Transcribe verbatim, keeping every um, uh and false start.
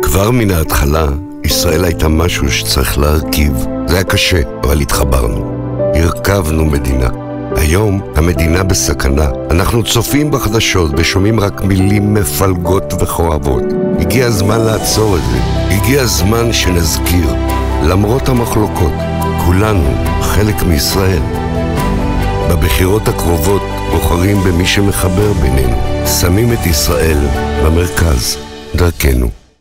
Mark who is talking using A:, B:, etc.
A: כבר מן ההתחלה, ישראל הייתה משהו שצריך להרכיב. זה היה קשה, אבל התחברנו. הרכבנו מדינה. היום המדינה בסכנה. אנחנו צופים בחדשות ושומעים רק מילים מפלגות וכואבות. הגיע הזמן לעצור את זה. הגיע הזמן שנזכיר, למרות המחלוקות, כולנו חלק מישראל. בבחירות הקרובות בוחרים במי שמחבר בינינו. שמים את ישראל במרכז, דרכנו.